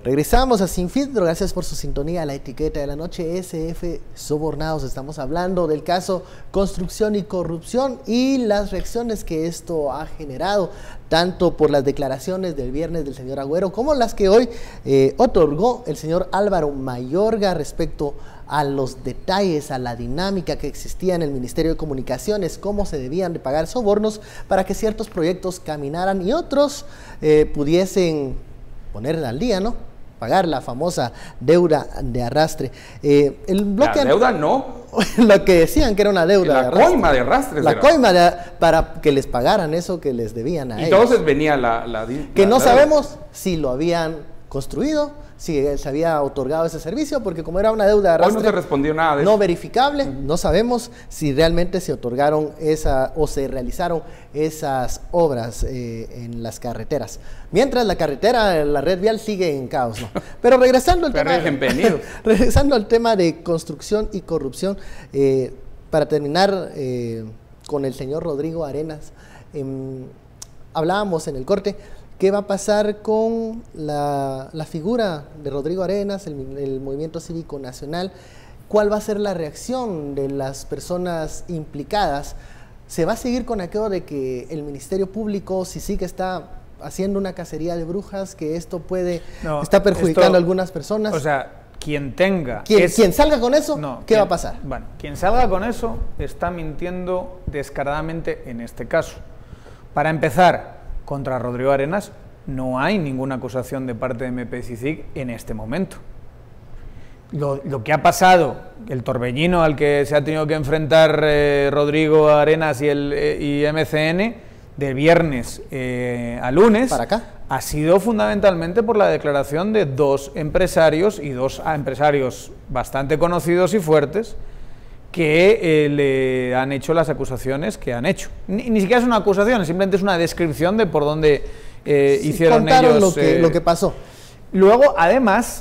Regresamos a Sin Filtro, gracias por su sintonía. La etiqueta de la noche, SF Sobornados. Estamos hablando del caso Construcción y Corrupción y las reacciones que esto ha generado, tanto por las declaraciones del viernes del señor Agüero como las que hoy otorgó el señor Álvaro Mayorga respecto a los detalles, a la dinámica que existía en el Ministerio de Comunicaciones, cómo se debían de pagar sobornos para que ciertos proyectos caminaran y otros pudiesen poner al día, ¿no? Pagar la famosa deuda de arrastre. El bloque la deuda no. Lo que decían que era una deuda la de arrastre. coima de arrastre. La coima para que les pagaran eso que les debían a ellos. Y entonces venía que no sabemos si lo habían construido, si se había otorgado ese servicio, porque como era una deuda de arrastre, hoy no se respondió nada de no eso. verificable, no sabemos si realmente se otorgaron o se realizaron esas obras en las carreteras. Mientras la carretera, la red vial sigue en caos, ¿no? Pero regresando al tema de construcción y corrupción, para terminar con el señor Rodrigo Arenas, hablábamos en el corte. ¿Qué va a pasar con la figura de Rodrigo Arenas, el Movimiento Cívico Nacional? ¿Cuál va a ser la reacción de las personas implicadas? ¿Se va a seguir con aquello de que el Ministerio Público, si sí que está haciendo una cacería de brujas, que esto está perjudicando a algunas personas? O sea, quien tenga... Quien salga con eso, ¿qué va a pasar? Bueno, quien salga con eso está mintiendo descaradamente en este caso. Para empezar, contra Rodrigo Arenas no hay ninguna acusación de parte de MP-CICIG en este momento. Lo que ha pasado, el torbellino al que se ha tenido que enfrentar Rodrigo Arenas y MCN de viernes a lunes, ¿para acá? Ha sido fundamentalmente por la declaración de dos empresarios y dos empresarios bastante conocidos y fuertes que le han hecho las acusaciones que han hecho. Ni siquiera es una acusación, simplemente es una descripción de por dónde hicieron ellos... lo que pasó. Luego, además,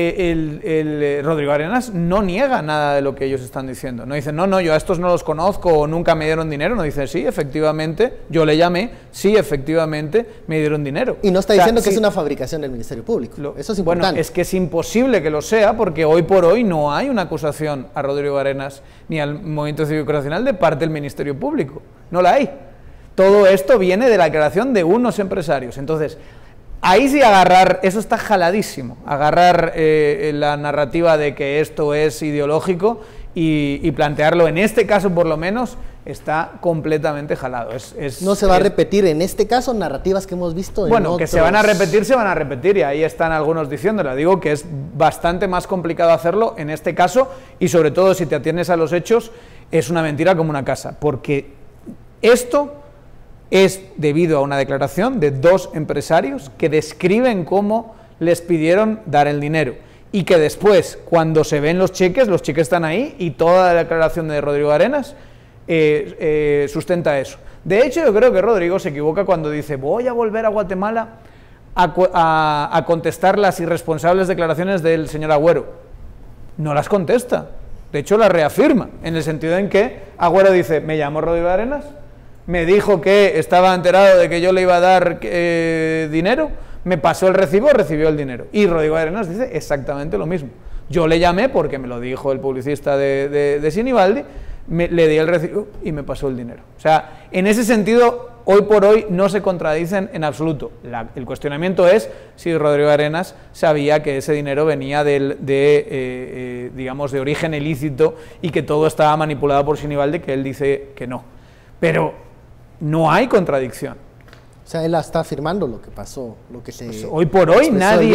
Rodrigo Arenas no niega nada de lo que ellos están diciendo. No dice, no, yo a estos no los conozco o nunca me dieron dinero. No dice, sí, efectivamente, yo le llamé, sí, efectivamente, me dieron dinero. Y no está diciendo que es una fabricación del Ministerio Público. Eso es importante. Bueno, es que es imposible que lo sea, porque hoy por hoy no hay una acusación a Rodrigo Arenas ni al Movimiento Cívico Nacional de parte del Ministerio Público. No la hay. Todo esto viene de la declaración de unos empresarios. Entonces, ahí sí eso está jaladísimo, agarrar la narrativa de que esto es ideológico y plantearlo, en este caso por lo menos, está completamente jalado. No se va a repetir en este caso narrativas que hemos visto en otros... que se van a repetir y ahí están algunos diciéndolo. Digo que es bastante más complicado hacerlo en este caso y sobre todo si te atienes a los hechos, es una mentira como una casa, porque esto es debido a una declaración de dos empresarios que describen cómo les pidieron dar el dinero y que después, cuando se ven los cheques están ahí y toda la declaración de Rodrigo Arenas sustenta eso. De hecho, yo creo que Rodrigo se equivoca cuando dice voy a volver a Guatemala a contestar las irresponsables declaraciones del señor Agüero. No las contesta, de hecho las reafirma, en el sentido en que Agüero dice, me llamo Rodrigo Arenas, me dijo que estaba enterado de que yo le iba a dar dinero, me pasó el recibo, recibió el dinero. Y Rodrigo Arenas dice exactamente lo mismo. Yo le llamé porque me lo dijo el publicista de Sinibaldi, le di el recibo y me pasó el dinero. O sea, en ese sentido, hoy por hoy no se contradicen en absoluto. El cuestionamiento es si Rodrigo Arenas sabía que ese dinero venía digamos, de origen ilícito y que todo estaba manipulado por Sinibaldi, que él dice que no. Pero no hay contradicción. O sea, él está afirmando lo que pasó, lo que se... Pues hoy por hoy nadie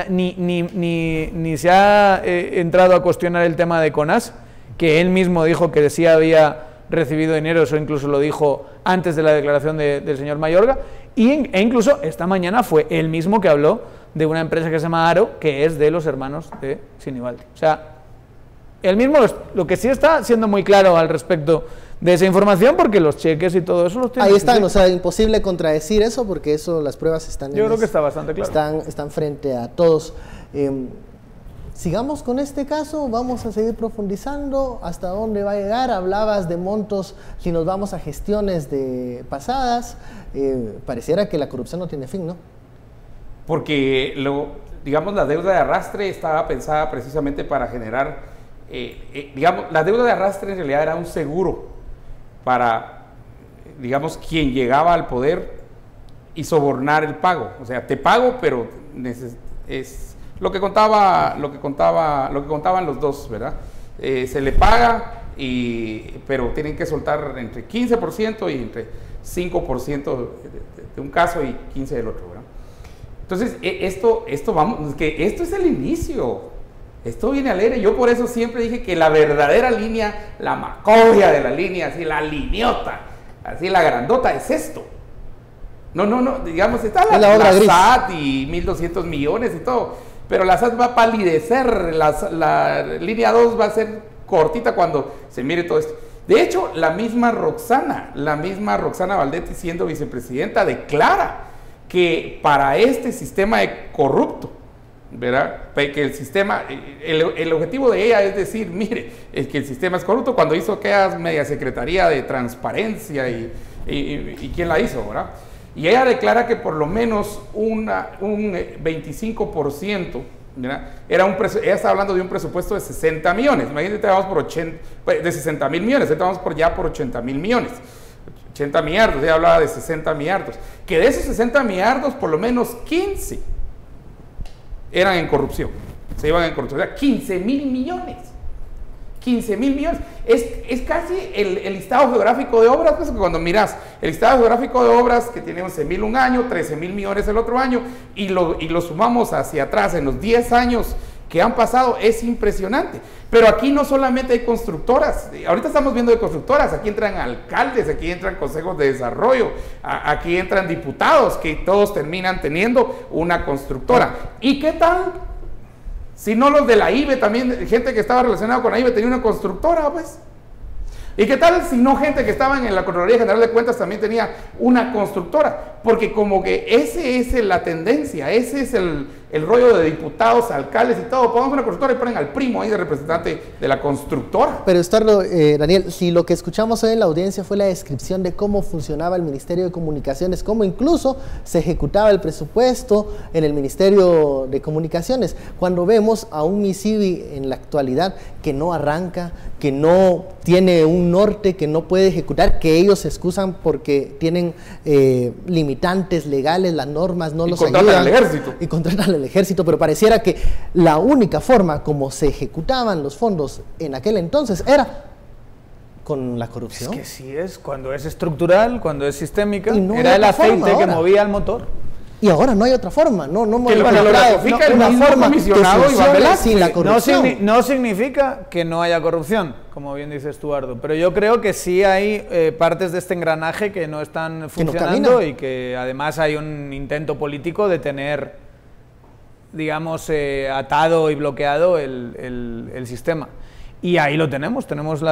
ni se ha entrado a cuestionar el tema de CONAS, que él mismo dijo que sí había recibido dinero, eso incluso lo dijo antes de la declaración del señor Mayorga, e incluso esta mañana fue él mismo que habló de una empresa que se llama Aro, que es de los hermanos de Sinibaldi. O sea, él mismo lo que sí está siendo muy claro al respecto de esa información, porque los cheques y todo eso los tiene. Ahí están, o sea, imposible contradecir eso, porque eso, las pruebas están... Yo creo que está bastante claro. Están frente a todos. Sigamos con este caso, vamos a seguir profundizando, hasta dónde va a llegar. Hablabas de montos, si nos vamos a gestiones pasadas, pareciera que la corrupción no tiene fin, ¿no? Porque digamos, la deuda de arrastre estaba pensada precisamente para generar, digamos, la deuda de arrastre en realidad era un seguro para, digamos, quien llegaba al poder y sobornar el pago. O sea, te pago, pero es lo que contaban los dos, ¿verdad? Se le paga, pero tienen que soltar entre 15% y entre 5% de un caso y 15% del otro, ¿verdad? Entonces, esto es el inicio. Esto viene alegre. Yo por eso siempre dije que la verdadera línea, la macoria de la línea, así la liniota, así la grandota, es esto. No, digamos, está la SAT y 1.200 millones y todo, pero la SAT va a palidecer, la línea 2 va a ser cortita cuando se mire todo esto. De hecho, la misma Roxana Valdetti, siendo vicepresidenta, declara que para este sistema corrupto, ¿verdad? Que el sistema, el objetivo de ella es decir, mire, es que el sistema es corrupto, cuando hizo aquella media secretaría de transparencia y quién la hizo, ¿verdad? Y ella declara que por lo menos un 25%, ¿verdad? Ella está hablando de un presupuesto de 60 millones, imagínate, vamos por 80, de 60 mil millones, estamos ya por 80 mil millones. 80 millardos, ella hablaba de 60 millardos, que de esos 60 millardos por lo menos 15 eran en corrupción, se iban en corrupción, o sea, 15 mil millones, 15 mil millones, es casi el listado geográfico de obras, pues cuando miras el listado geográfico de obras que tiene 11 mil un año, 13 mil millones el otro año, y lo sumamos hacia atrás en los 10 años que han pasado, es impresionante. Pero aquí no solamente hay constructoras, ahorita estamos viendo de constructoras, aquí entran alcaldes, aquí entran consejos de desarrollo, aquí entran diputados, que todos terminan teniendo una constructora. ¿Y qué tal? Si no, los de la IBE también, gente que estaba relacionada con la IBE tenía una constructora, pues. ¿Y qué tal si no gente que estaba en la Contraloría General de Cuentas también tenía una constructora? Porque como que ese es la tendencia, ese es el rollo de diputados, alcaldes y todo. Pongan una constructora y ponen al primo ahí de representante de la constructora. Pero Daniel, si lo que escuchamos hoy en la audiencia fue la descripción de cómo funcionaba el Ministerio de Comunicaciones, cómo incluso se ejecutaba el presupuesto en el Ministerio de Comunicaciones, cuando vemos a un MISIBI en la actualidad que no arranca, que no tiene un norte, que no puede ejecutar, que ellos se excusan porque tienen limitantes legales, las normas no los ayudan. Y contratan al ejército. Y contratan al ejército, pero pareciera que la única forma como se ejecutaban los fondos en aquel entonces era con la corrupción. Es que sí es, cuando es estructural, cuando es sistémica, no era el aceite que movía el motor. Y ahora no hay otra forma, no que lo ratifica el mismo comisionado Iván Velázquez sin la corrupción. No significa que no haya corrupción, como bien dice Estuardo, pero yo creo que sí hay partes de este engranaje que no están funcionando y que además hay un intento político de tener, digamos, atado y bloqueado el sistema. Y ahí lo tenemos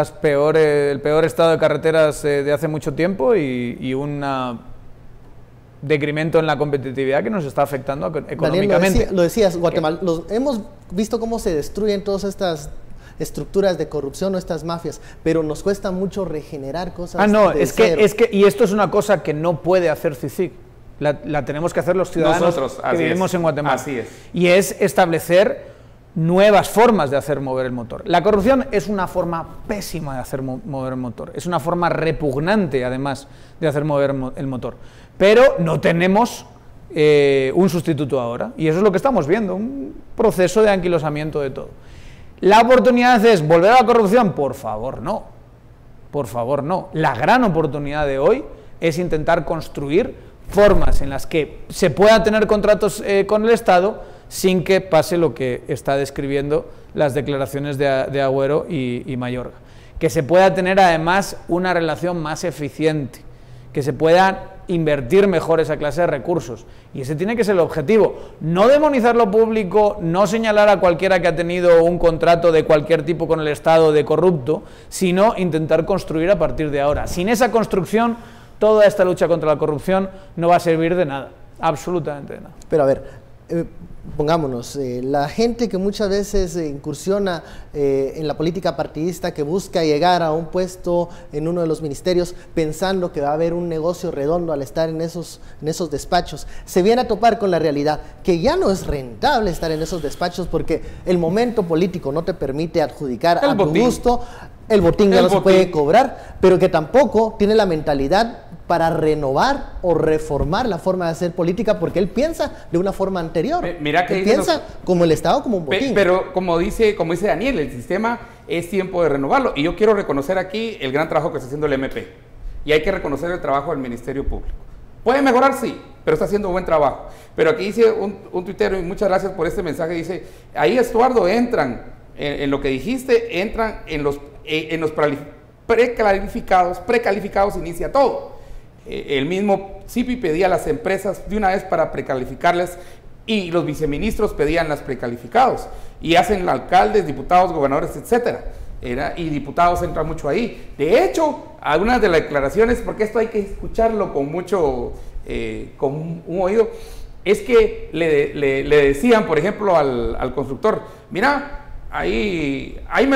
el peor estado de carreteras de hace mucho tiempo y una decremento en la competitividad que nos está afectando económicamente. Daniel, lo decías, Guatemala, hemos visto cómo se destruyen todas estas estructuras de corrupción o estas mafias, pero nos cuesta mucho regenerar cosas. Y esto es una cosa que no puede hacer CICIG, la tenemos que hacer los ciudadanos que vivimos en Guatemala. Así es. Y es establecer nuevas formas de hacer mover el motor. La corrupción es una forma pésima de hacer mover el motor, es una forma repugnante además de hacer mover el motor, pero no tenemos un sustituto ahora, y eso es lo que estamos viendo, un proceso de anquilosamiento de todo. ¿La oportunidad es volver a la corrupción? Por favor, no. Por favor, no. La gran oportunidad de hoy es intentar construir formas en las que se puedan tener contratos con el Estado sin que pase lo que está describiendo las declaraciones de Agüero y Mayorga. Que se pueda tener además una relación más eficiente, que se pueda invertir mejor esa clase de recursos. Y ese tiene que ser el objetivo. No demonizar lo público, no señalar a cualquiera que ha tenido un contrato de cualquier tipo con el Estado de corrupto, sino intentar construir a partir de ahora. Sin esa construcción, toda esta lucha contra la corrupción no va a servir de nada, absolutamente de nada. Pero a ver, pongámonos, la gente que muchas veces incursiona en la política partidista, que busca llegar a un puesto en uno de los ministerios pensando que va a haber un negocio redondo al estar en esos despachos, se viene a topar con la realidad que ya no es rentable estar en esos despachos porque el momento político no te permite adjudicar a tu gusto, el botín ya no se puede cobrar, pero que tampoco tiene la mentalidad para renovar o reformar la forma de hacer política, porque él piensa de una forma anterior. Mira que él piensa como el Estado, como un botín. Pero como dice Daniel, el sistema es tiempo de renovarlo. Y yo quiero reconocer aquí el gran trabajo que está haciendo el MP. Y hay que reconocer el trabajo del Ministerio Público. ¿Puede mejorar? Sí, pero está haciendo buen trabajo. Pero aquí dice un tuitero, y muchas gracias por este mensaje, dice, ahí Estuardo, entran en lo que dijiste, entran en los precalificados inicia todo. El mismo CIPI pedía a las empresas de una vez para precalificarles y los viceministros pedían las precalificados y hacen alcaldes, diputados, gobernadores, etcétera. Y diputados entran mucho ahí. De hecho, algunas de las declaraciones, porque esto hay que escucharlo con mucho, con un oído, es que le decían, por ejemplo, al constructor, mira, ahí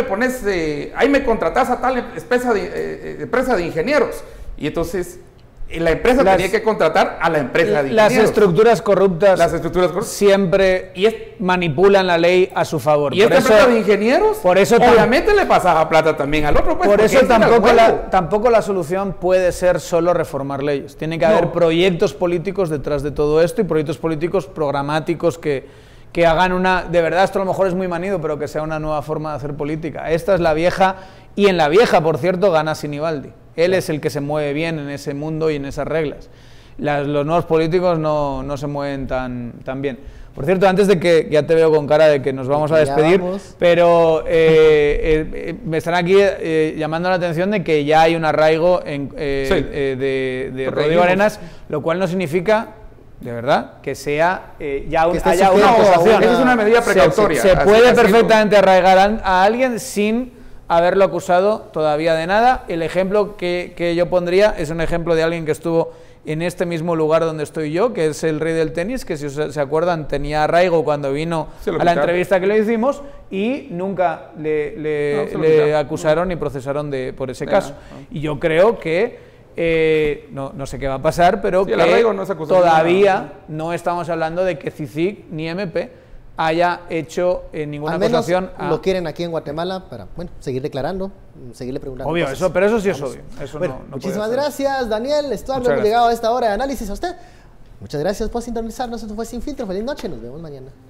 me contratás a tal empresa de ingenieros. Y entonces la empresa tenía que contratar a la empresa de ingenieros. Las estructuras corruptas siempre manipulan la ley a su favor. Y esta empresa de ingenieros, obviamente le pasaba plata también al otro. Pues, por eso tampoco la solución puede ser solo reformar leyes. Tiene que haber proyectos políticos detrás de todo esto y proyectos políticos programáticos que hagan de verdad, esto a lo mejor es muy manido, pero que sea una nueva forma de hacer política. Esta es la vieja, y en la vieja, por cierto, gana Sinibaldi. Él es el que se mueve bien en ese mundo y en esas reglas. Los nuevos políticos no se mueven tan bien. Por cierto, antes de que, ya te veo con cara de que nos vamos a despedir, pero me están aquí llamando la atención de que ya hay un arraigo de Rodrigo Arenas, lo cual no significa, de verdad, que sea haya una acusación. Esa es una medida precautoria. Se puede perfectamente arraigar a alguien sin haberlo acusado todavía de nada. El ejemplo que yo pondría es un ejemplo de alguien que estuvo en este mismo lugar donde estoy yo, que es el rey del tenis, que si se acuerdan tenía arraigo cuando vino a la entrevista que le hicimos y nunca le acusaron ni procesaron por ese caso. Y yo creo que no sé qué va a pasar, pero que todavía no estamos hablando de que CICIG ni MP haya hecho ninguna acusación. Lo quieren aquí en Guatemala para, seguir declarando, seguirle preguntando. Obvio, pero eso sí es obvio. Eso muchísimas gracias, Daniel. Estuardo, hemos llegado a esta hora de análisis. A usted, muchas gracias por sintonizarnos. Esto fue Sin Filtro. Feliz noche, nos vemos mañana.